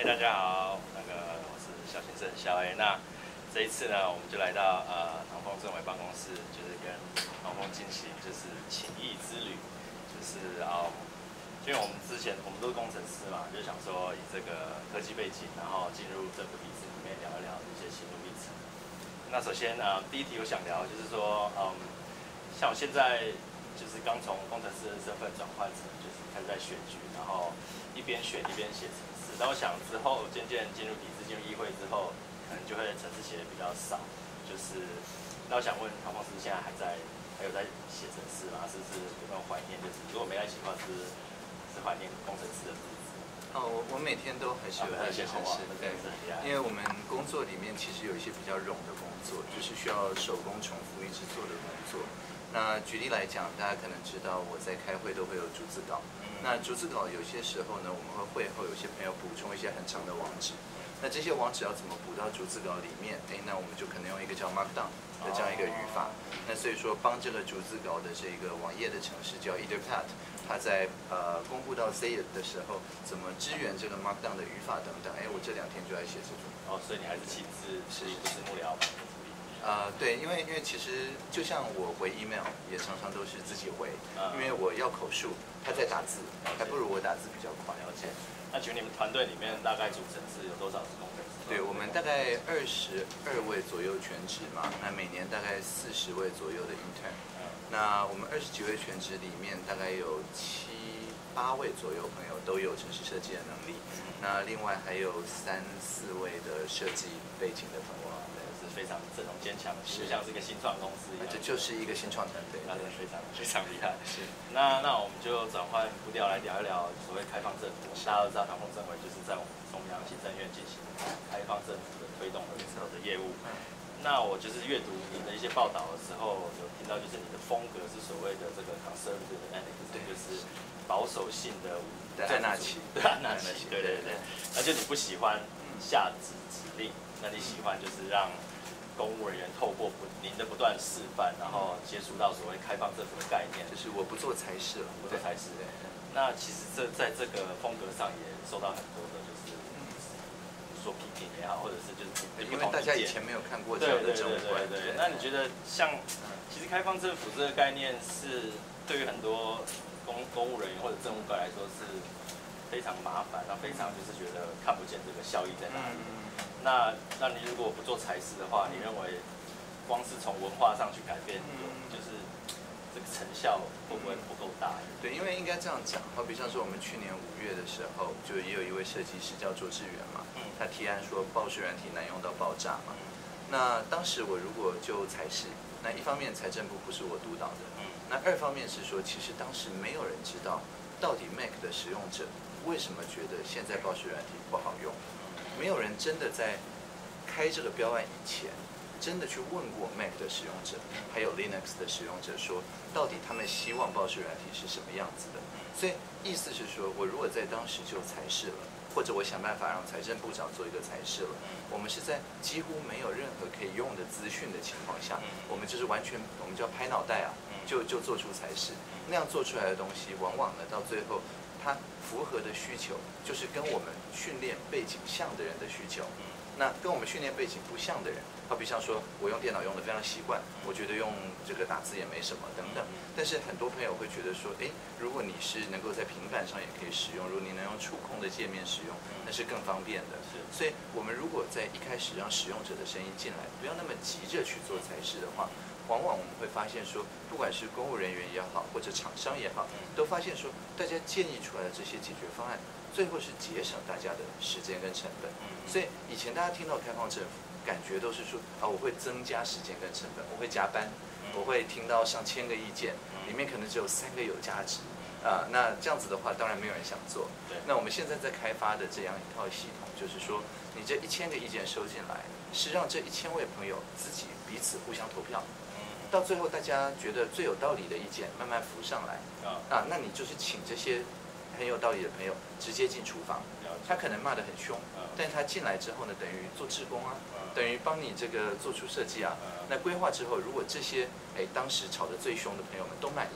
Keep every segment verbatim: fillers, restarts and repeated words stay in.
嗨，大家好，那个我是小先生小 A。那这一次呢，我们就来到呃唐凤政委办公室，就是跟唐凤进行就是情谊之旅，就是啊、嗯，因为我们之前我们都是工程师嘛，就想说以这个科技背景，然后进入政府体制里面聊一聊一些心路历程。那首先呢、呃，第一题我想聊就是说，嗯，像我现在就是刚从工程师的身份转换成就是开始在选举，然后一边选一边写程式。但我想之后渐渐进入体制、进入议会之后，可能就会程式写的比较少。就是，那我想问唐凤师现在还在还有在写程式吗？是不是有没有怀念？就是如果没在写的话，是是怀念工程师的日子？ 哦，我我每天都还是有在写程式，对，因为我们工作里面其实有一些比较冗的工作，就是需要手工重复一直做的工作。那举例来讲，大家可能知道我在开会都会有逐字稿。那逐字稿有些时候呢，我们会会后有些朋友补充一些很长的网址。那这些网址要怎么补到逐字稿里面？哎，那我们就可能用一个叫 Markdown 的这样一个语法。那所以说，帮这个逐字稿的这个网页的程式叫 Etherpad， 它在呃公布到 Z 的时候，怎么支援这个 Markdown 的语法等等。哎，我这两天就在写这种。 哦，所以你还是亲自是不是幕僚？ 呃，对，因为因为其实就像我回 email 也常常都是自己回，因为我要口述，他在打字，还不如我打字比较快。 了解。那请问你们团队里面大概组成是有多少是工程师？ 对，我们大概二十二位左右全职嘛，那每年大概四十位左右的 intern。那我们二十几位全职里面，大概有七八位左右朋友都有程式设计的能力，那另外还有三四位的设计背景的朋友。 非常阵容坚强，就像是一个新创公司一样。 这就是一个新创团队， 那真的非常非常厉害。 是。 那那我们就转换步调来聊一聊所谓开放政府。大家都知道，唐凤政委就是在我们中央行政院进行开放政府的推动的的业务。那我就是阅读你的一些报道的时候，有听到就是你的风格是所谓的这个 conservative anarchism，就是保守性的安纳奇， 对安纳奇，对对对。那就你不喜欢下指指令，那你喜欢就是让公务人员透过不您的不断示范，然后接触到所谓开放政府的概念， 就是我不做才是了， 不做才是。那其实这在这个风格上也受到很多的，就是说批评也好，或者是就是因为大家以前没有看过这样的政务观。 对对对对。那你觉得像其实开放政府这个概念是对于很多公公务人员或者政务官来说是非常麻烦，然后非常就是觉得看不见这个效益在哪里。嗯那那你如果不做才是的话，你认为光是从文化上去改变，就是这个成效会不会不够大？ 对，因为应该这样讲，好比像是我们去年五月的时候，就也有一位设计师叫卓志远嘛，他提案说报税软体难用到爆炸嘛。那当时我如果就才是，那一方面财政部不是我督导的，那二方面是说，其实当时没有人知道到底 Mac 的使用者为什么觉得现在报税软体不好用。没有人真的在开这个标案以前，真的去问过 Mac 的使用者，还有 Linux 的使用者，说到底他们希望报税软体是什么样子的。所以意思是说，我如果在当时就才是了，或者我想办法让财政部长做一个才是了，我们是在几乎没有任何可以用的资讯的情况下，我们就是完全我们叫拍脑袋啊，就就做出才是。那样做出来的东西，往往呢到最后。它符合的需求就是跟我们训练背景像的人的需求，那跟我们训练背景不像的人，好比像说我用电脑用的非常习惯，我觉得用这个打字也没什么等等。但是很多朋友会觉得说，哎，如果你是能够在平板上也可以使用，如果你能用触控的界面使用，那是更方便的。所以我们如果在一开始让使用者的声音进来，不要那么急着去做才是的话。往往我们会发现说，不管是公务人员也好，或者厂商也好，都发现说，大家建议出来的这些解决方案，最后是节省大家的时间跟成本。所以以前大家听到开放政府，感觉都是说啊，我会增加时间跟成本，我会加班，我会听到上千个意见，里面可能只有三个有价值。啊，那这样子的话，当然没有人想做。那我们现在在开发的这样一套系统，就是说，你这一千个意见收进来，是让这一千位朋友自己彼此互相投票。到最后，大家觉得最有道理的意见慢慢浮上来啊，那你就是请这些很有道理的朋友直接进厨房，他可能骂得很凶，但他进来之后呢，等于做志工啊，等于帮你这个做出设计啊。那规划之后，如果这些哎当时吵得最凶的朋友们都满意，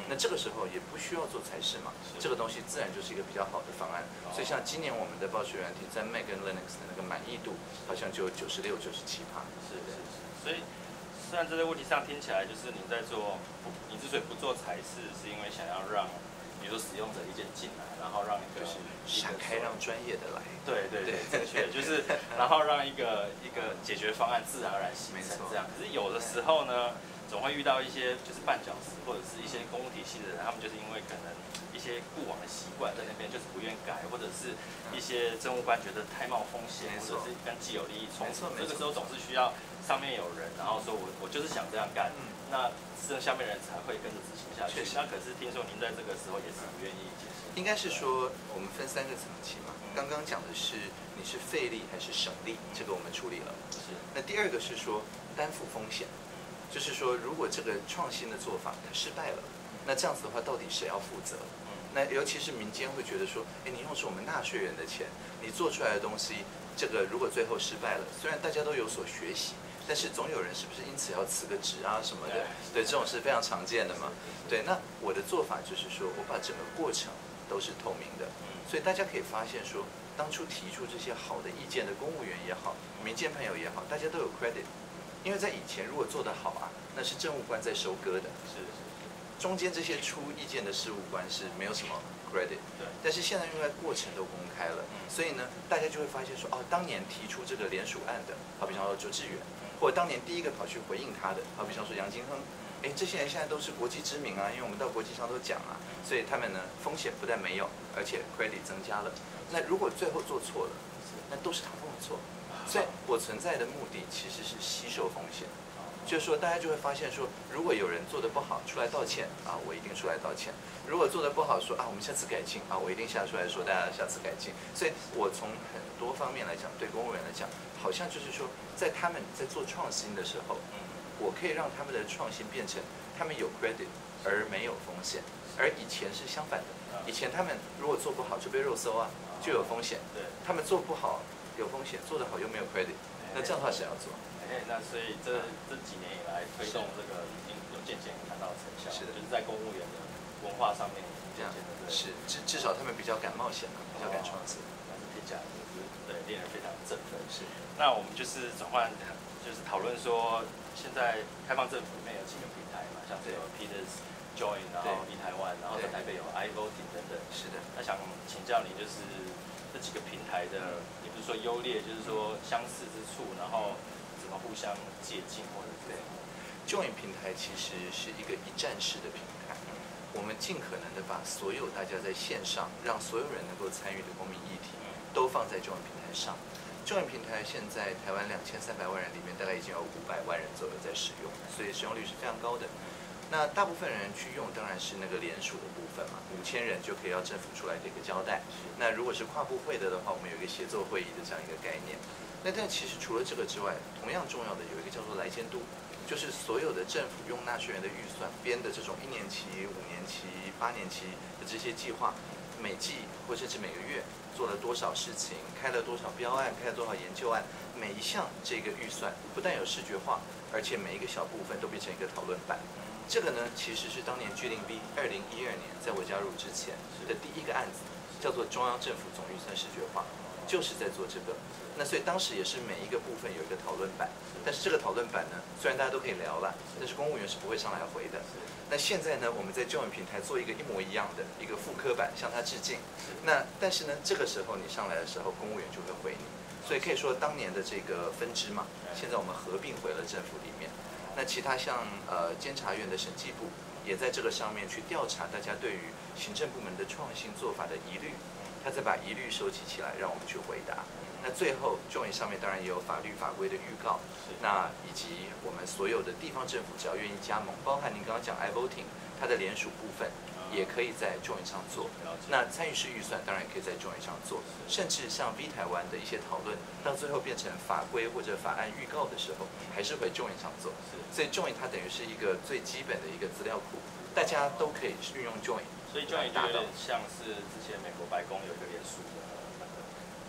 那这个时候也不需要做财事嘛，这个东西自然就是一个比较好的方案。所以像今年我们的暴雪软体在 Mac 跟 Linux 的那个满意度好像就有九十六、九十七趴。 是是是，所以虽然这个问题上听起来就是你在做，你之所以不做财事，是因为想要让，比如说使用者意见进来，然后让一个就是闪开让专业的来。 对对对，正确，就是然后让一个一个解决方案自然而然形成这样。可是有的时候呢，总会遇到一些就是绊脚石或者是一些公务体系的人，他们就是因为可能一些过往的习惯在那边就是不愿改，或者是一些政务官觉得太冒风险，或者是跟既有利益冲突，这个时候总是需要上面有人，然后说我我就是想这样干，那这下面人才会跟着执行下去。那可是听说您在这个时候也是不愿意解释。 应该是说我们分三个层级嘛，刚刚讲的是你是费力还是省力，这个我们处理了。 是。 那第二个是说担负风险。就是说，如果这个创新的做法它失败了，那这样子的话，到底谁要负责？那尤其是民间会觉得说，哎，你用是我们纳税人的钱，你做出来的东西，这个如果最后失败了，虽然大家都有所学习，但是总有人是不是因此要辞个职啊什么的？对，这种是非常常见的嘛。对，那我的做法就是说，我把整个过程都是透明的，所以大家可以发现说，当初提出这些好的意见的公务员也好，民间朋友也好，大家都有 credit。因为在以前，如果做得好啊，那是政务官在收割的， 是是是， 中间这些出意见的事务官是没有什么 credit， 对。 但是现在因为过程都公开了，所以呢，大家就会发现说，哦，当年提出这个联署案的，好比方说周志远，或者当年第一个跑去回应他的，好比方说杨金亨，哎，这些人现在都是国际知名啊，因为我们到国际上都讲啊，所以他们呢风险不但没有，而且 credit 增加了。那如果最后做错了，那都是唐凤的错。所以我存在的目的其实是吸收风险，就是说大家就会发现说，如果有人做得不好出来道歉啊，我一定出来道歉；如果做得不好说啊，我们下次改进啊，我一定下出来说大家下次改进。所以我从很多方面来讲，对公务员来讲，好像就是说，在他们在做创新的时候，我可以让他们的创新变成他们有 credit 而没有风险，而以前是相反的，以前他们如果做不好就被肉搜啊，就有风险；他们做不好。有风险，做得好又没有 credit， 那这样的话谁要做？ 哎，那所以这这几年以来推动这个已经有渐渐看到成效， 是的， 就是在公务员的文化上面渐渐的是至至少他们比较敢冒险嘛，比较敢创新。 那是听起来就是对令人非常振奋。是，那我们就是转换，就是讨论说，现在开放政府里面有几个平台嘛，像是有 Peters Join， 然后 V 台湾，然后在台北有 iVoting 等等。是的，那想请教你就是。这几个平台的，也不是说优劣，就是说相似之处，然后怎么互相借鉴或者对。 Join 平台其实是一个一站式的平台，我们尽可能的把所有大家在线上，让所有人能够参与的公民议题，都放在 Join 平台上。Join 平台现在台湾两千三百万人里面，大概已经有五百万人左右在使用，所以使用率是非常高的。那大部分人去用当然是那个联署的部分嘛，五千人就可以要政府出来的一个交代。那如果是跨部会的的话，我们有一个协作会议的这样一个概念。那但其实除了这个之外，同样重要的有一个叫做来监督，就是所有的政府用纳税人的预算编的这种一年期、五年期、八年期的这些计划，每季或甚至每个月做了多少事情，开了多少标案，开了多少研究案，每一项这个预算不但有视觉化，而且每一个小部分都变成一个讨论版。这个呢，其实是当年 G 零 B 二零一二年在我加入之前的第一个案子，叫做中央政府总预算视觉化，就是在做这个。那所以当时也是每一个部分有一个讨论版，但是这个讨论版呢，虽然大家都可以聊了，但是公务员是不会上来回的。那现在呢，我们在教育平台做一个一模一样的一个复刻版，向他致敬。那但是呢，这个时候你上来的时候，公务员就会回你。所以可以说，当年的这个分支嘛，现在我们合并回了政府里面。那其他像呃监察院的审计部也在这个上面去调查大家对于行政部门的创新做法的疑虑，他再把疑虑收集起来，让我们去回答。那最后 Join 上面当然也有法律法规的预告，那以及我们所有的地方政府只要愿意加盟，包含您刚刚讲 iVoting 它的联署部分，也可以在 Join 上做。那参与式预算当然也可以在 Join 上做，甚至像 V 台湾的一些讨论，到最后变成法规或者法案预告的时候，还是会 Join 上做。所以 Join 它等于是一个最基本的一个资料库，大家都可以运用 Join。 所以 Join 就有点像是之前美国白宫有一个联署的那个的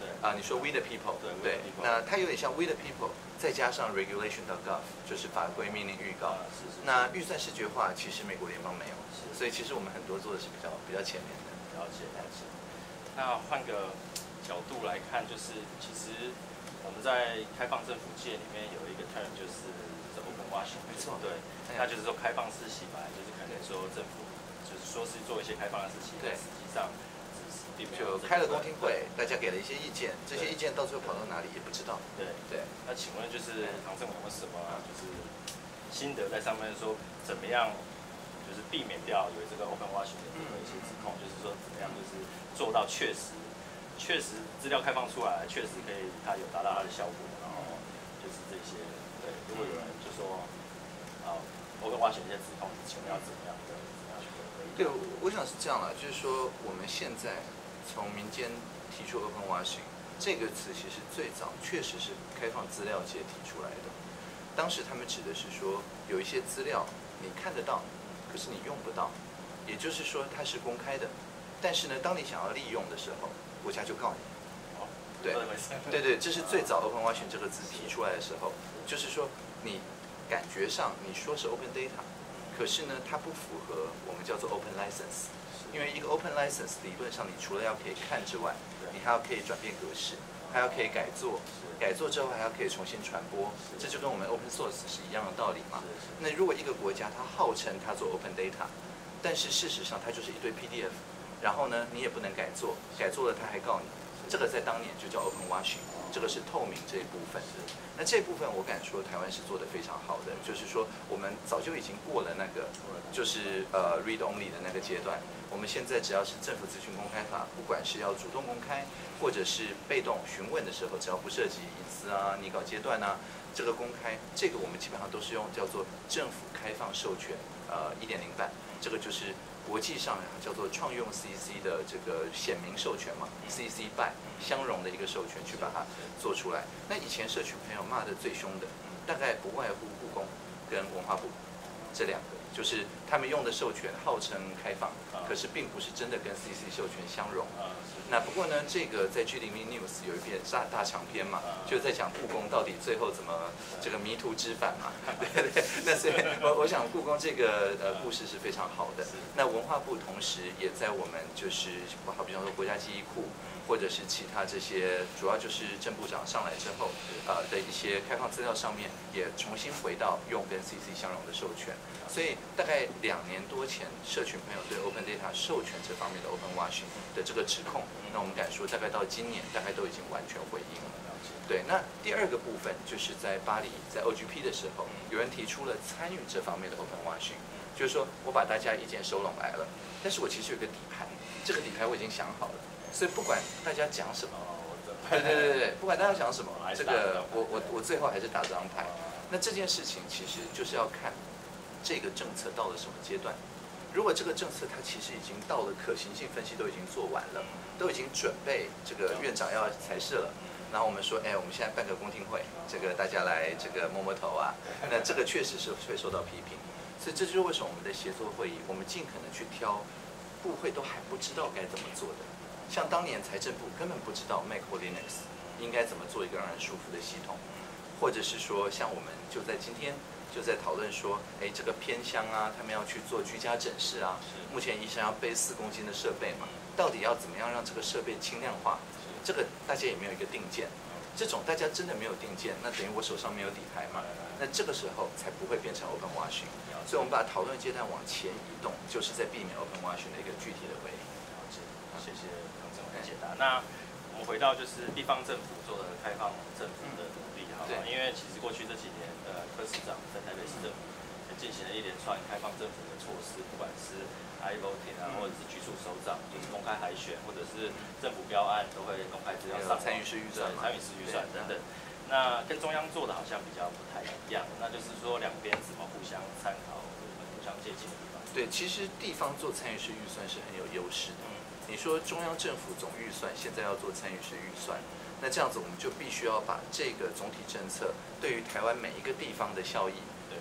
对啊，你说 We the People， 对， 对，那它有点像 We the People， 再加上 regulation.gov， 就是法规命令预告。 是是。 那预算视觉化其实美国联邦没有，所以其实我们很多做的是比较比较前面的。 了解了解。那换个角度来看，就是其实我们在开放政府界里面有一个 term 就是 open washing， 没错， 对，那就是说开放式洗白，就是可能说政府就是说是做一些开放的事情，但实际上。 就开了公听会，大家给了一些意见，这些意见到最后跑到哪里也不知道。 对对。那请问就是唐政委有什么就是心得在上面说怎么样，就是避免掉有这个 open washing 的一些指控，就是说怎么样就是做到确实确实资料开放出来，确实可以它有达到它的效果，然后就是这些对，如果有人就说啊 open washing 这些指控，请问要怎么样的怎么样去回应？ 对，我想是这样了，就是说我们现在。从民间提出 open washing 这个词，其实最早确实是开放资料界提出来的。当时他们指的是说，有一些资料你看得到，可是你用不到，也就是说它是公开的。但是呢，当你想要利用的时候，国家就告你。对，对对，这是最早 open washing 这个字提出来的时候，就是说你感觉上你说是 open data， 可是呢，它不符合我们叫做 open license。因为一个 open license 理论上，你除了要可以看之外，你还要可以转变格式，还要可以改作，改作之后还要可以重新传播，这就跟我们 open source 是一样的道理嘛。那如果一个国家它号称它做 open data， 但是事实上它就是一堆 P D F， 然后呢你也不能改作，改作了它还告你，这个在当年就叫 open washing， 这个是透明这一部分。那这部分我敢说台湾是做得非常好的，就是说我们早就已经过了那个就是呃 read only 的那个阶段。我们现在只要是政府资讯公开法，不管是要主动公开，或者是被动询问的时候，只要不涉及隐私啊、拟稿阶段啊，这个公开，这个我们基本上都是用叫做政府开放授权，呃一点零版，这个就是国际上叫做创用 C C 的这个显明授权嘛 ，C C by 相容的一个授权去把它做出来。那以前社群朋友骂得最凶的，大概不外乎故宫跟文化部这两个。就是他们用的授权号称开放，可是并不是真的跟 C C 授权相容。那不过呢，这个在 G 零零 News 有一篇大大长篇嘛，就在讲故宫到底最后怎么这个迷途知返嘛。对对，那所以我我想故宫这个呃故事是非常好的。那文化部同时也在我们就是好比方说国家记忆库。或者是其他这些，主要就是郑部长上来之后，呃的一些开放资料上面，也重新回到用跟 C C 相容的授权。所以大概两年多前，社群朋友对 Open Data 授权这方面的 Open Washing 的这个指控，那我们敢说，大概到今年，大概都已经完全回应了。对，那第二个部分就是在巴黎，在 O G P 的时候，有人提出了参与这方面的 Open Washing， 就是说我把大家意见收拢来了，但是我其实有个底牌，这个底牌我已经想好了。所以不管大家讲什么，对对对对，不管大家讲什么，这个我我我最后还是打这张牌。那这件事情其实就是要看这个政策到了什么阶段。如果这个政策它其实已经到了可行性分析都已经做完了，都已经准备这个院长要裁示了，然后我们说，哎，我们现在办个公听会，这个大家来这个摸摸头啊，那这个确实是会受到批评。所以这就是为什么我们的协作会议，我们尽可能去挑部会都还不知道该怎么做的。像当年财政部根本不知道 Mac 或 Linux 应该怎么做一个让人舒服的系统，或者是说像我们就在今天就在讨论说，哎，这个偏乡啊，他们要去做居家诊室啊，目前医生要背四公斤的设备嘛，到底要怎么样让这个设备轻量化？这个大家也没有一个定见，这种大家真的没有定见，那等于我手上没有底牌嘛，那这个时候才不会变成 open washing。所以我们把讨论阶段往前移动，就是在避免 open washing 的一个具体的回应。 谢谢唐政委的解答。那我们回到就是地方政府做的开放政府的努力，好吗？因为其实过去这几年，呃，柯市长在台北市政府进行了一连串开放政府的措施，不管是 iVoting 啊，或者是局处首长，就是公开海选，或者是政府标案都会公开资料上参与式预算， 参与式预算等等。那跟中央做的好像比较不太一样，那就是说两边怎么互相参考、互相借鉴的地方。 对，其实地方做参与式预算是很有优势的。你说中央政府总预算现在要做参与式预算，那这样子我们就必须要把这个总体政策对于台湾每一个地方的效益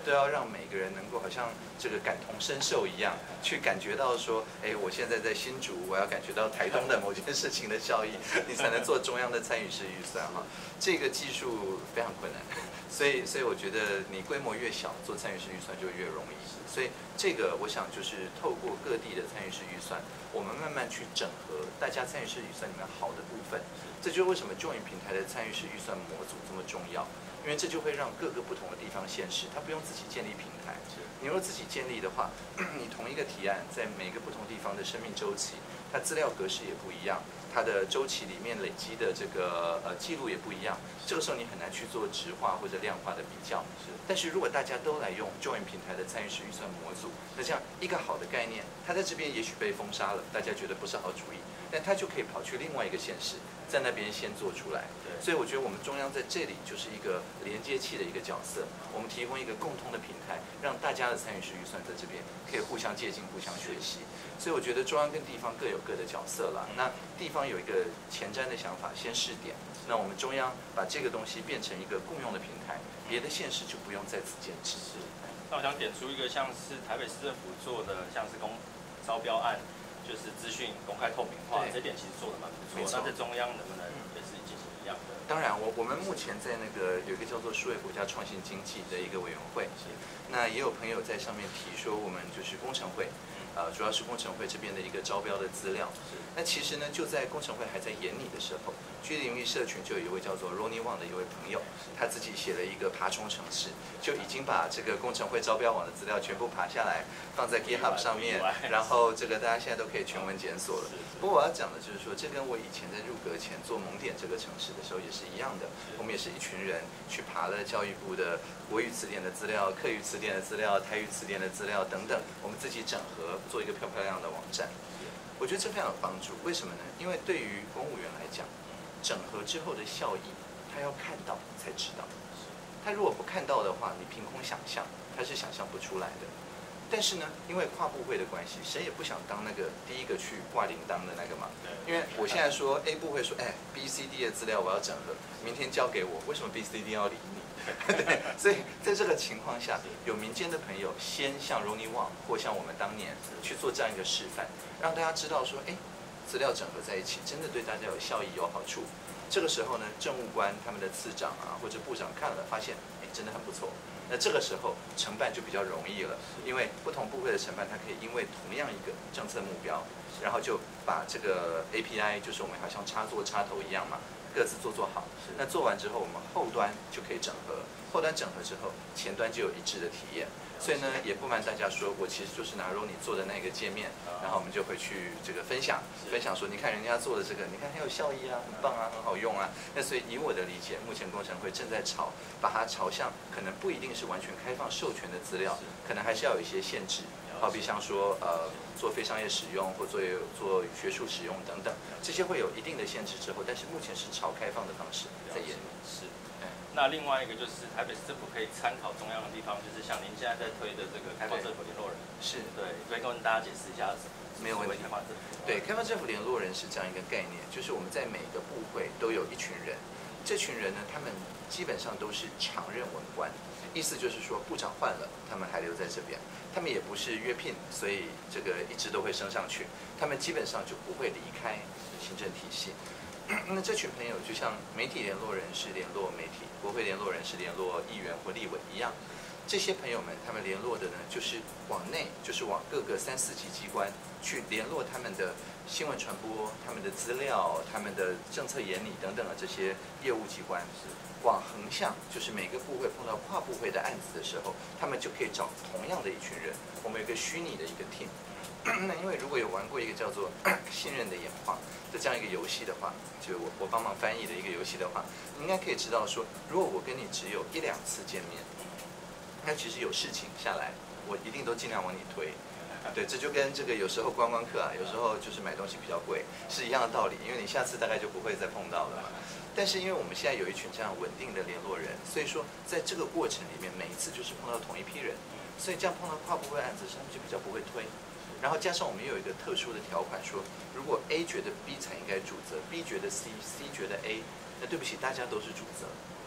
都要让每个人能够好像这个感同身受一样，去感觉到说，哎，我现在在新竹，我要感觉到台东的某件事情的效益，你才能做中央的参与式预算哈。这个技术非常困难，所以所以我觉得你规模越小，做参与式预算就越容易。所以这个我想就是透过各地的参与式预算，我们慢慢去整合大家参与式预算里面好的部分。这就是为什么 Join 平台的参与式预算模组这么重要，因为这就会让各个不同的地方县市，它不用自己建立平台。你若自己建立的话，你同一个提案在每个不同地方的生命周期，它资料格式也不一样，它的周期里面累积的这个呃记录也不一样。这个时候你很难去做质化或者量化的比较。但是如果大家都来用 Join 平台的参与式预算模组，那这样一个好的概念，它在这边也许被封杀了，大家觉得不是好主意，但它就可以跑去另外一个县市，在那边先做出来。所以我觉得我们中央在这里就是一个连接器的一个角色，我们提供一个共通的平台，让大家的参与式预算在这边可以互相借鉴、互相学习。所以我觉得中央跟地方各有各的角色了。那地方有一个前瞻的想法，先试点。那我们中央把这个东西变成一个共用的平台，别的县市就不用在此坚持。 那我想点出一个像是台北市政府做的，像是公招标案，就是资讯公开透明化，这点其实做的蛮不错。那在中央能不能也是进行一样的？ 当然，我我们目前在那个有一个叫做数位国家创新经济的一个委员会，那也有朋友在上面提说，我们就是工程会。呃，主要是工程会这边的一个招标的资料。那其实呢，就在工程会还在研拟的时候，居零域社群就有一位叫做 Ronnie Wang 的一位朋友，他自己写了一个爬虫程式，就已经把这个工程会招标网的资料全部爬下来，放在 GitHub 上面，然后这个大家现在都可以全文检索了。不过我要讲的就是说，这跟我以前在入阁前做蒙点这个城市的时候也是一样的，我们也是一群人去爬了教育部的国语词典的资料、客语词典的资料、台语词典的资料等等，我们自己整合。做一个漂漂亮的网站，我觉得这非常有帮助。为什么呢？因为对于公务员来讲，整合之后的效益，他要看到才知道。他如果不看到的话，你凭空想象，他是想象不出来的。但是呢，因为跨部会的关系，谁也不想当那个第一个去挂铃铛的那个嘛。因为我现在说 A 部会说，哎 ，B、C、D 的资料我要整合，明天交给我，为什么 B、C、D 要理你？对，所以在这个情况下，有民间的朋友先像 Ronnie Wang 或像我们当年去做这样一个示范，让大家知道说，哎，资料整合在一起，真的对大家有效益、有好处。这个时候呢，政务官他们的次长啊或者部长看了，发现，哎，真的很不错。那这个时候承办就比较容易了，因为不同部会的承办，它可以因为同样一个政策目标，然后就把这个 A P I， 就是我们好像插座插头一样嘛。各自做做好，那做完之后，我们后端就可以整合。后端整合之后，前端就有一致的体验。所以呢，也不瞒大家说，我其实就是拿 Ronnie 做的那个界面，然后我们就会去这个分享，分享说，你看人家做的这个，你看很有效益啊，很棒啊，很好用啊。那所以以我的理解，目前工程会正在朝把它朝向可能不一定是完全开放授权的资料，可能还是要有一些限制。好比像说，呃，做非商业使用或做做学术使用等等，这些会有一定的限制之后，但是目前是朝开放的方式在研拟。 是。那另外一个就是台北市政府可以参考中央的地方，就是像您现在在推的这个开放政府联络人。 是。 对，可以跟大家解释一下。 没有问题。对，开放政府联络人是这样一个概念，就是我们在每个部会都有一群人，这群人呢，他们基本上都是常任文官。意思就是说，部长换了，他们还留在这边，他们也不是约聘，所以这个一直都会升上去，他们基本上就不会离开行政体系。那这群朋友就像媒体联络人是联络媒体，国会联络人是联络议员或立委一样，这些朋友们他们联络的呢，就是往内，就是往各个三四级机关去联络他们的新闻传播、他们的资料、他们的政策研拟等等的这些业务机关。往横向，就是每个部会碰到跨部会的案子的时候，他们就可以找同样的一群人。我们有一个虚拟的一个 team。那因为如果有玩过一个叫做信任的演化的这样一个游戏的话，就我我帮忙翻译的一个游戏的话，你应该可以知道说，如果我跟你只有一两次见面，那其实有事情下来，我一定都尽量往你推。对，这就跟这个有时候观光客啊，有时候就是买东西比较贵，是一样的道理。因为你下次大概就不会再碰到了嘛。但是因为我们现在有一群这样稳定的联络人，所以说在这个过程里面，每一次就是碰到同一批人，所以这样碰到跨部会案子，他们就比较不会推。然后加上我们又有一个特殊的条款说，如果 A 觉得 B 才应该主责 ，B 觉得 C，C 觉得 A，那对不起，大家都是主责。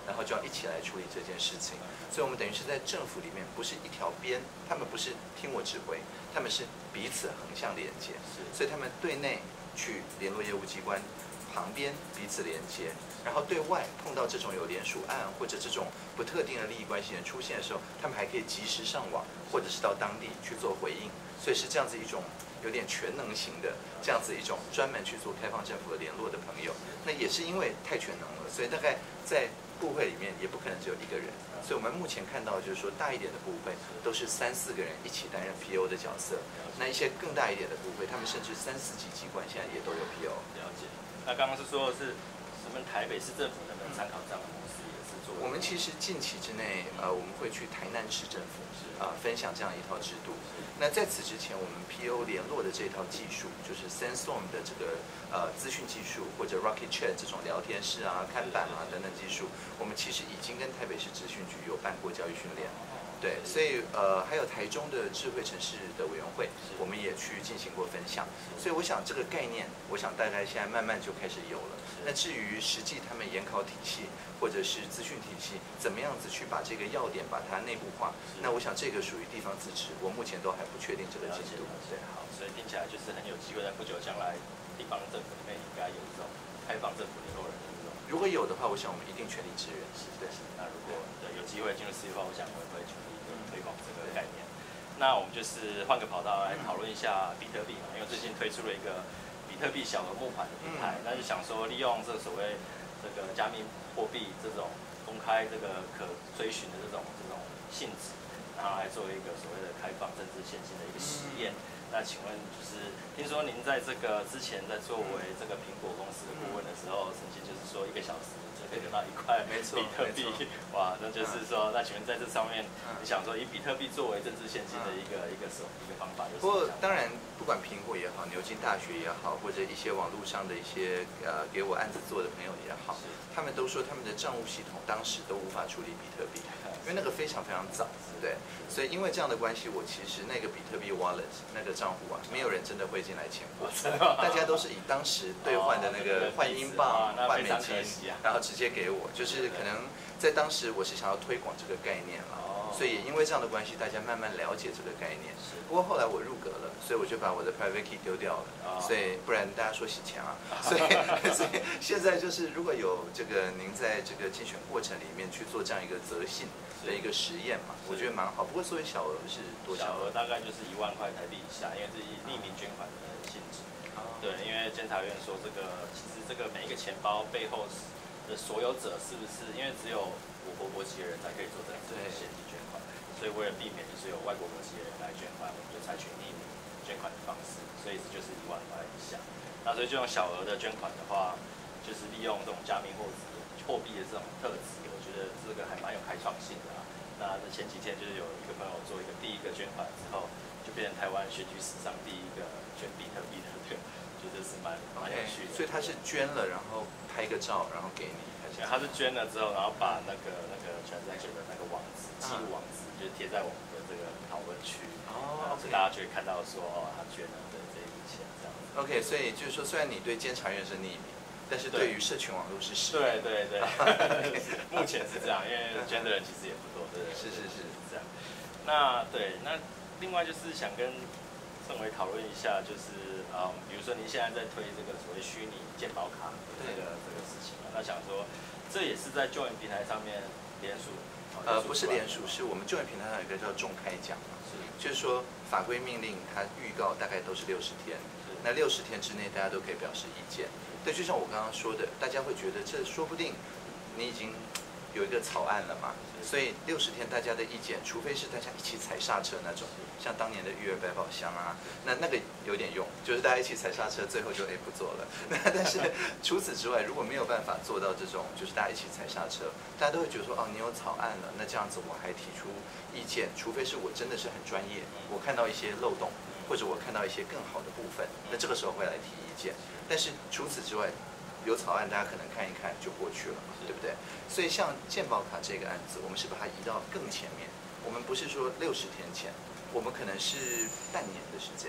然后就要一起来处理这件事情。所以我们等于是在政府里面不是一条边，他们不是听我指挥，他们是彼此横向连接，所以他们对内去联络业务机关，旁边彼此连接，然后对外碰到这种有联署案或者这种不特定的利益关系人出现的时候，他们还可以及时上网，或者是到当地去做回应。所以是这样子一种有点全能型的这样子一种专门去做开放政府的联络的朋友。那也是因为太全能了，所以大概在部会里面也不可能只有一个人。所以我们目前看到就是说大一点的部会都是三四个人一起担任 P O 的角色，那一些更大一点的部会，他们甚至三四级机关现在也都有 P O。 了解。那刚刚是说的是什么？台北市政府能不能参考这样的模式，也是做？ 我们其实近期之内，呃，我们会去台南市政府啊、呃、分享这样一套制度。那在此之前，我们 P O 联络的这套技术，就是 Sandstorm 的这个呃资讯技术，或者 Rocket Chat 这种聊天室啊、看板啊等等技术，我们其实已经跟台北市资讯局有办过教育训练。对，所以呃还有台中的智慧城市的委员会，我们也去进行过分享。所以我想这个概念，我想大概现在慢慢就开始有了。那至于实际他们研考体系或者是资讯体系怎么样子去把这个要点把它内部化，那我想这个属于地方自治，我目前都还不确定这个进度。 对，好，所以听起来就是很有机会，在不久将来，地方政府里面应该有这种开放政府联络人的这种。 如果有的话，我想我们一定全力支援。是， 对。那如果对有机会进入司法，我想我们会全力推广这个概念。那我们就是换个跑道来讨论一下比特币嘛，因为最近推出了一个比特币小额募款的平台，那就想说利用这所谓这个加密货币这种公开这个可追寻的这种这种性质，然后来作为一个所谓的开放政治现金的一个实验。那请问就是听说您在这个之前在作为这个苹果公司的顾问的时候，曾经就是说一个小时就可以得到一块比特币，哇，那就是说，那请问在这上面，你想说以比特币作为政治现金的一个一个手一个方法？ 不过当然，不管苹果也好，牛津大学也好，或者一些网络上的一些呃给我案子做的朋友也好，他们都说他们的账务系统当时都无法处理比特币，因为那个非常非常早，对。所以因为这样的关系，我其实那个比特币 wallet 那个账户啊，没有人真的会进来钱过，大家都是以当时兑换的那个换英镑、换美金，然后直接给我，就是可能在当时我是想要推广这个概念了。所以也因为这样的关系，大家慢慢了解这个概念。不过后来我入阁了，所以我就把我的 private key 丢掉了。所以不然大家说洗钱啊。所以所以现在就是如果有这个您在这个竞选过程里面去做这样一个择信的一个实验嘛，我觉得蛮好。不过作为小额是多少？ 小额大概就是一万块台币以下，因为是以匿名捐款的性质。对，因为监察院说这个其实这个每一个钱包背后的所有者是不是因为只有我国国籍的人才可以做这样的现金捐款，所以为了避免就是有外国国籍的人来捐款，我们就采取匿名捐款的方式，所以这就是一万块以下。那所以这种小额的捐款的话，就是利用这种加密货币货币的这种特质，我觉得这个还蛮有开创性的啊。那前几天就是有一个朋友做一个第一个捐款之后，就变成台湾选举史上第一个捐比特币的，对，觉得是蛮蛮有趣的。 所以他是捐了，然后拍个照，然后给你。 他是捐了之后，然后把那个那个 transaction 的那个网址记录网址，就贴在我们的这个讨论区，哦，所以大家就会看到说，哦，他捐了的这一笔钱这样子。 OK， 所以就是说，虽然你对监察院是匿名，但是对于社群网络是实名。 对对对，目前是这样，因为捐的人其实也不多，对， 是是是这样。那对，那另外就是想跟政委讨论一下，就是嗯，比如说您现在在推这个所谓虚拟健保卡的这个这个事情嘛，那想说。这也是在Join平台上面联署， 呃，不是联署，是我们Join平台上有一个叫中开奖嘛，是，就是说法规命令它预告大概都是六十天，那六十天之内大家都可以表示意见。对，就像我刚刚说的，大家会觉得这说不定你已经有一个草案了嘛，所以六十天大家的意见，除非是大家一起踩刹车那种，像当年的育儿百宝箱啊，那那个有点用，就是大家一起踩刹车，最后就哎不做了。那但是除此之外，如果没有办法做到这种，就是大家一起踩刹车，大家都会觉得说哦，你有草案了，那这样子我还提出意见，除非是我真的是很专业，我看到一些漏洞，或者我看到一些更好的部分，那这个时候会来提意见。但是除此之外，有草案，大家可能看一看就过去了嘛，对不对？所以像健保卡这个案子，我们是把它移到更前面。我们不是说六十天前，我们可能是半年的时间，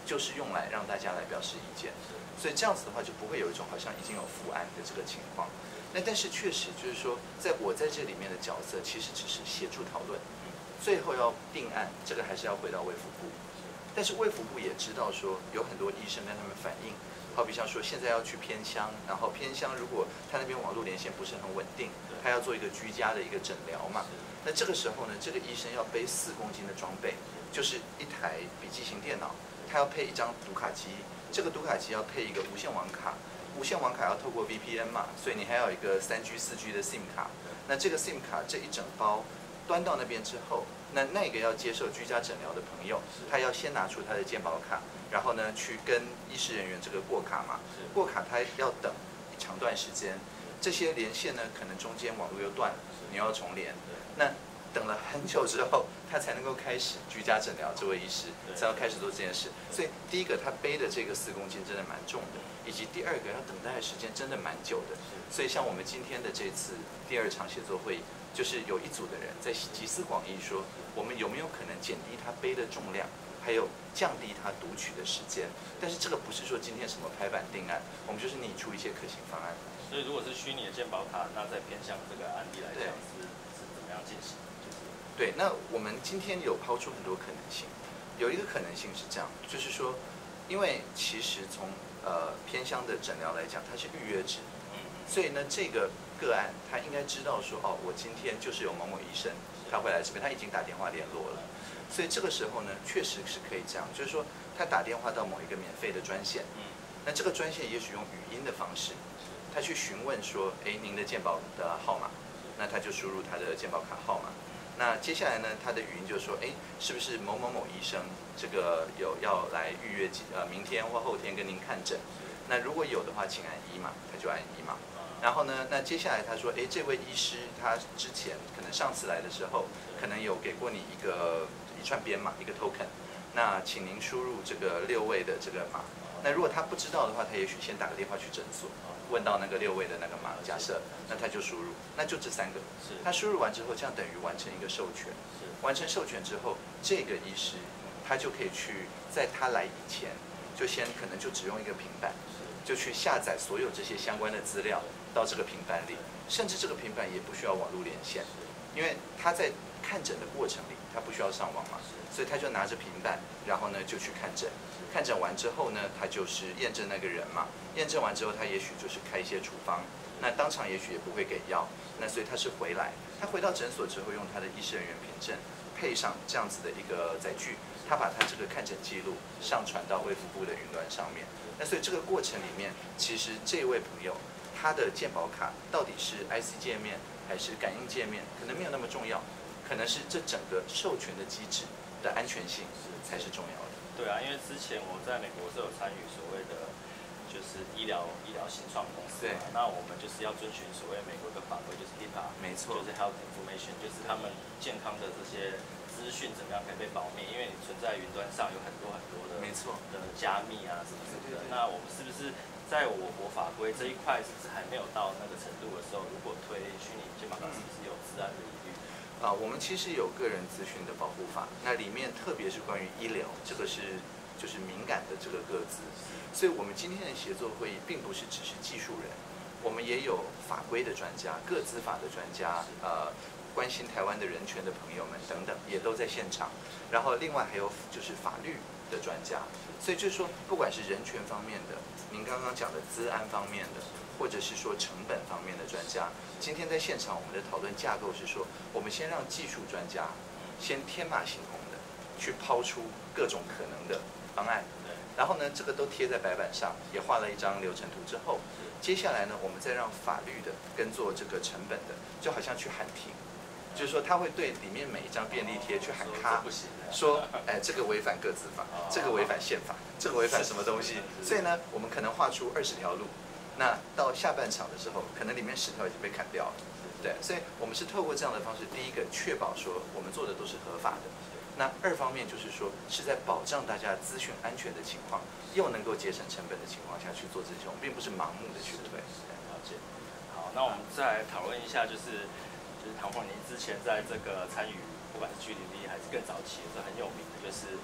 就是用来让大家来表示意见。所以这样子的话，就不会有一种好像已经有复案的这个情况。那但是确实就是说，在我在这里面的角色，其实只是协助讨论，最后要定案，这个还是要回到卫福部。但是卫福部也知道说，有很多医生跟他们反映，好比像说现在要去偏乡，然后偏乡如果他那边网络连线不是很稳定，他要做一个居家的一个诊疗嘛，那这个时候呢，这个医生要背四公斤的装备，就是一台笔记型电脑，他要配一张读卡机，这个读卡机要配一个无线网卡，无线网卡要透过 V P N 嘛，所以你还要有一个三 G、四 G 的 SIM 卡，那这个 SIM 卡这一整包端到那边之后，那那个要接受居家诊疗的朋友，他要先拿出他的健保卡，然后呢去跟医师人员这个过卡嘛，过卡他要等一长段时间，这些连线呢可能中间网络又断了，你要重连，那等了很久之后，他才能够开始居家诊疗，这位医师才要开始做这件事。所以第一个他背的这个四公斤真的蛮重的，以及第二个要等待的时间真的蛮久的。所以像我们今天的这次第二场协作会议，就是有一组的人在集思广益说，我们有没有可能减低他背的重量，还有降低他读取的时间？但是这个不是说今天什么拍板定案，我们就是拟出一些可行方案。 所以如果是虚拟的健保卡，那在偏向这个案例来讲是是怎么样进行？ 对，那我们今天有抛出很多可能性，有一个可能性是这样，就是说，因为其实从呃偏乡的诊疗来讲，它是预约制，所以呢，这个个案他应该知道说，哦，我今天就是有某某医生他会来这边，他已经打电话联络了，所以这个时候呢，确实是可以这样，就是说他打电话到某一个免费的专线，那这个专线也许用语音的方式，他去询问说，哎，您的健保的号码，那他就输入他的健保卡号码。那接下来呢，他的语音就说，哎，是不是某某某医生这个有要来预约几呃明天或后天跟您看诊？那如果有的话，请按一嘛，他就按一嘛。然后呢，那接下来他说，哎，这位医师他之前可能上次来的时候，可能有给过你一个一串编码，一个 token。那请您输入这个六位的这个码。那如果他不知道的话，他也许先打个电话去诊所，问到那个六位的那个码，假设，那他就输入，那就这三个。他输入完之后，这样等于完成一个授权。完成授权之后，这个医师他就可以去在他来以前，就先可能就只用一个平板，就去下载所有这些相关的资料到这个平板里，甚至这个平板也不需要网络连线，因为他在看诊的过程里，他不需要上网嘛，所以他就拿着平板，然后呢就去看诊。看诊完之后呢，他就是验证那个人嘛，验证完之后，他也许就是开一些处方，那当场也许也不会给药，那所以他是回来，他回到诊所之后，用他的医师人员凭证配上这样子的一个载具，他把他这个看诊记录上传到卫福部的云端上面。那所以这个过程里面，其实这位朋友他的健保卡到底是 I C 界面还是感应界面，可能没有那么重要，可能是这整个授权的机制的安全性才是重要的。 对啊，因为之前我在美国是有参与所谓的就是医疗医疗新创公司嘛，那我们就是要遵循所谓美国的法规，就是 H I P A， 没错， 就是 Health Information， 就是他们健康的这些资讯怎么样可以被保密，因为你存在云端上有很多很多的没错的加密啊什么什么的。那我们是不是在我国法规这一块是不是还没有到那个程度的时候，如果推虚拟健保卡，是不是有治安的疑虑？ 啊，我们其实有个人资讯的保护法，那里面特别是关于医疗，这个是就是敏感的这个个资，所以我们今天的协作会议并不是只是技术人，我们也有法规的专家、个资法的专家，呃，关心台湾的人权的朋友们等等，也都在现场。然后另外还有就是法律的专家，所以就是说，不管是人权方面的，您刚刚讲的资安方面的，或者是说成本方面的专家，今天在现场我们的讨论架构是说，我们先让技术专家先天马行空的去抛出各种可能的方案，然后呢，这个都贴在白板上，也画了一张流程图之后，接下来呢，我们再让法律的跟做这个成本的，就好像去喊停。就是说，他会对里面每一张便利贴去喊卡，说，哎，这个违反个资法，这个违反宪法，这个违反什么东西？所以呢，我们可能画出二十条路，那到下半场的时候，可能里面十条已经被砍掉了。对，所以我们是透过这样的方式，第一个确保说我们做的都是合法的，那二方面就是说是在保障大家资讯安全的情况，又能够节省成本的情况下去做这种，并不是盲目的去推。 了解。好，那我们再来讨论一下，就是。就是唐凤，您之前在这个参与，不管是 G 零零还是更早期，是很有名的，就是有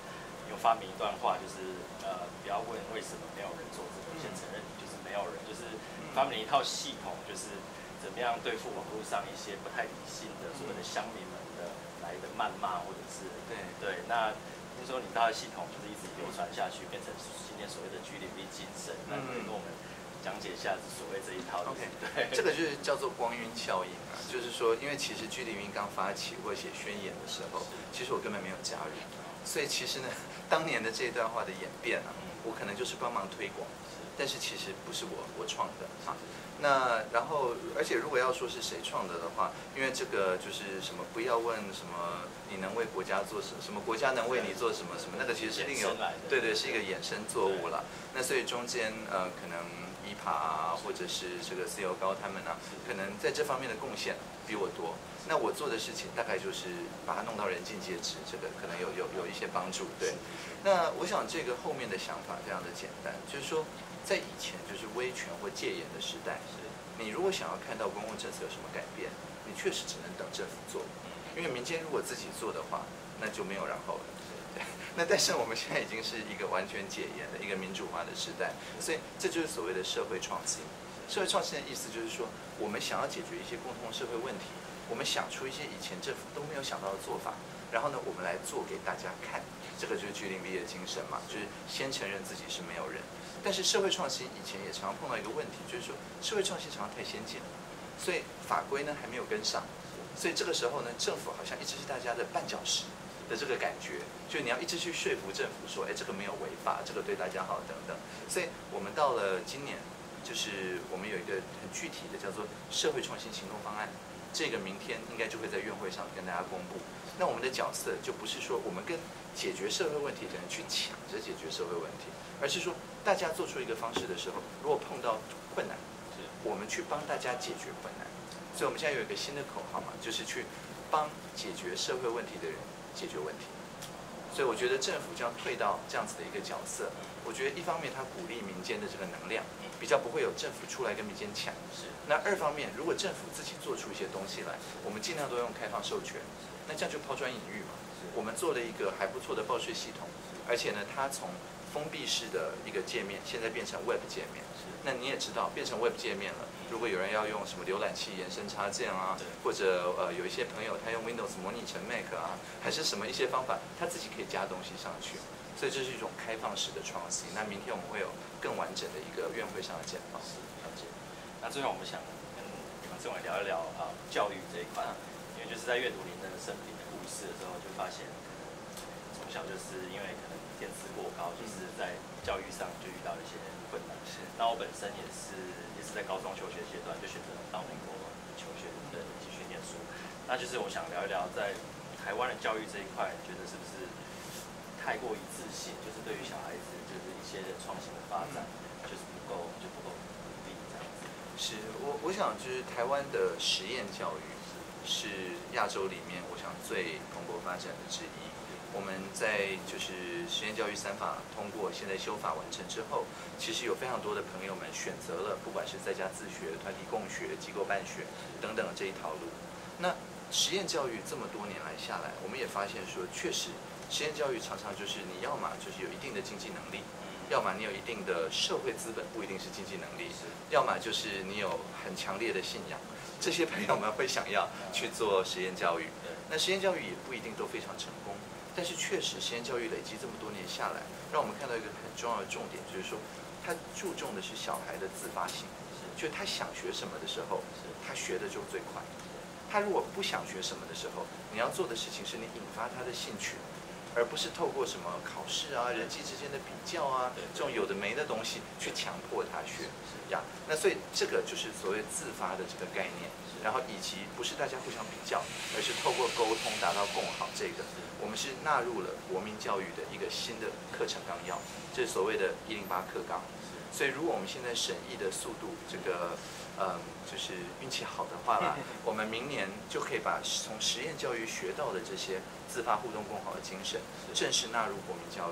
有发明一段话，就是呃，不要问为什么没有人做这个，先承认你就是没有人，就是发明一套系统，就是怎么样对付网络上一些不太理性的所谓的乡民们的来的谩骂，或者是对对，那听说你大的系统就是一直流传下去，变成今天所谓的 G 零 V 精神，那可以跟我们讲解一下所谓这一套。 OK， 对， 这个就是叫做光晕效应啊，就是说，因为其实 G 零 V 刚发起或者写宣言的时候，其实我根本没有加入，所以其实呢，当年的这一段话的演变啊，我可能就是帮忙推广，但是其实不是我我创的啊。那然后，而且如果要说是谁创的的话，因为这个就是什么，不要问什么你能为国家做什么，什么国家能为你做什么什么，那个其实是另有，对对，是一个衍生作物了。那所以中间呃，可能伊帕啊，或者是这个自由高他们啊，可能在这方面的贡献比我多。那我做的事情大概就是把它弄到人尽皆知，这个可能有有有一些帮助。对，那我想这个后面的想法非常的简单，就是说。在以前就是威权或戒严的时代，你如果想要看到公共政策有什么改变，你确实只能等政府做，因为民间如果自己做的话，那就没有然后了。那但是我们现在已经是一个完全解严的一个民主化的时代，所以这就是所谓的社会创新。社会创新的意思就是说，我们想要解决一些共同社会问题，我们想出一些以前政府都没有想到的做法，然后呢，我们来做给大家看。这个就是 G 零 V 的精神嘛，就是先承认自己是没有人。但是社会创新以前也常常碰到一个问题，就是说社会创新常常太先进了，所以法规呢还没有跟上，所以这个时候呢，政府好像一直是大家的绊脚石的这个感觉，就你要一直去说服政府说，哎，这个没有违法，这个对大家好等等。所以我们到了今年，就是我们有一个很具体的叫做社会创新行动方案，这个明天应该就会在院会上跟大家公布。那我们的角色就不是说我们跟解决社会问题的人去抢着解决社会问题，而是说大家做出一个方式的时候，如果碰到困难，我们去帮大家解决困难。所以我们现在有一个新的口号嘛，就是去帮解决社会问题的人解决问题。所以我觉得政府将退到这样子的一个角色，我觉得一方面它鼓励民间的这个能量，比较不会有政府出来跟民间抢。那二方面，如果政府自己做出一些东西来，我们尽量都用开放授权，那这样就抛砖引玉嘛。我们做了一个还不错的报税系统，而且呢，它从封闭式的一个界面，现在变成 Web 界面。那你也知道，变成 Web 界面了。如果有人要用什么浏览器延伸插件啊，或者呃有一些朋友他用 Windows 模拟成 Mac 啊，还是什么一些方法，他自己可以加东西上去。所以这是一种开放式的创新。那明天我们会有更完整的一个院会上的简报。 了解。那最后我们想跟你们政委聊一聊啊、呃、教育这一块，因为就是在阅读林的生平的故事的时候，就发现从小就是因为可能天资过高，就是在教育上就遇到一些困难。是。那我本身也是也是在高中求学阶段就选择到美国求学的继续念书。那就是我想聊一聊在台湾的教育这一块，觉得是不是太过一致性，就是对于小孩子就是一些创新的发展，就是不够就不够鼓励这样子。 是我我想就是台湾的实验教育是亚洲里面我想最蓬勃发展的之一。我们在就是实验教育三法通过，现在修法完成之后，其实有非常多的朋友们选择了不管是在家自学、团体共学、机构办学等等这一条路。那实验教育这么多年来下来，我们也发现说，确实实验教育常常就是你要么就是有一定的经济能力，要么你有一定的社会资本，不一定是经济能力，要么就是你有很强烈的信仰。这些朋友们会想要去做实验教育，那实验教育也不一定都非常成功。但是确实，实验教育累积这么多年下来，让我们看到一个很重要的重点，就是说，它注重的是小孩的自发性，就是他想学什么的时候，他学的就最快。他如果不想学什么的时候，你要做的事情是你引发他的兴趣，而不是透过什么考试啊、人际之间的比较啊这种有的没的东西去强迫他学呀。那所以这个就是所谓自发的这个概念。然后以及不是大家互相比较，而是透过沟通达到共好。这个我们是纳入了国民教育的一个新的课程纲要，这是所谓的一零八课纲。所以如果我们现在审议的速度，这个嗯，就是运气好的话啦，我们明年就可以把从实验教育学到的这些自发互动共好的精神，正式纳入国民教育。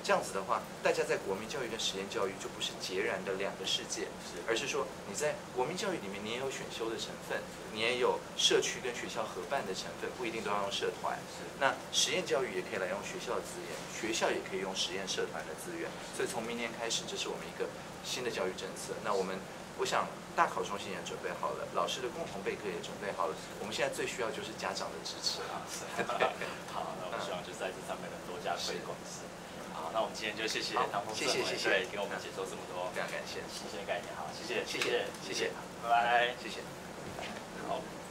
这样子的话，大家在国民教育跟实验教育就不是截然的两个世界，而是说你在国民教育里面，你也有选修的成分，你也有社区跟学校合办的成分，不一定都要用社团。那实验教育也可以来用学校的资源，学校也可以用实验社团的资源。所以从明年开始，这是我们一个新的教育政策。那我们，我想大考中心也准备好了，老师的共同备课也准备好了。我们现在最需要就是家长的支持啊。 好，那我们希望就在这上面能多加推广。是。好，那我们今天就谢谢唐凤政委， 谢谢谢谢， 对，给我们解说这么多， 非常感谢， 新鲜概念。好，谢谢， 谢谢，谢谢， 拜拜， 谢谢。 好。